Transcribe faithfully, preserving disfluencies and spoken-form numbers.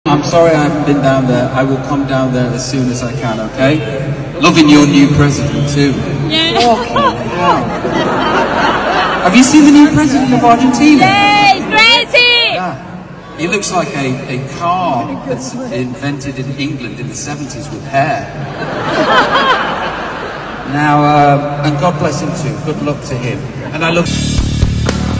I'm sorry I haven't been down there. I will come down there as soon as I can, okay? Loving your new president too. Yeah. Fucking hell. Have you seen the new president of Argentina? Yeah, it's crazy! Yeah. He looks like a, a car that's invented in England in the seventies with hair. Now, uh, and God bless him too. Good luck to him. And I love...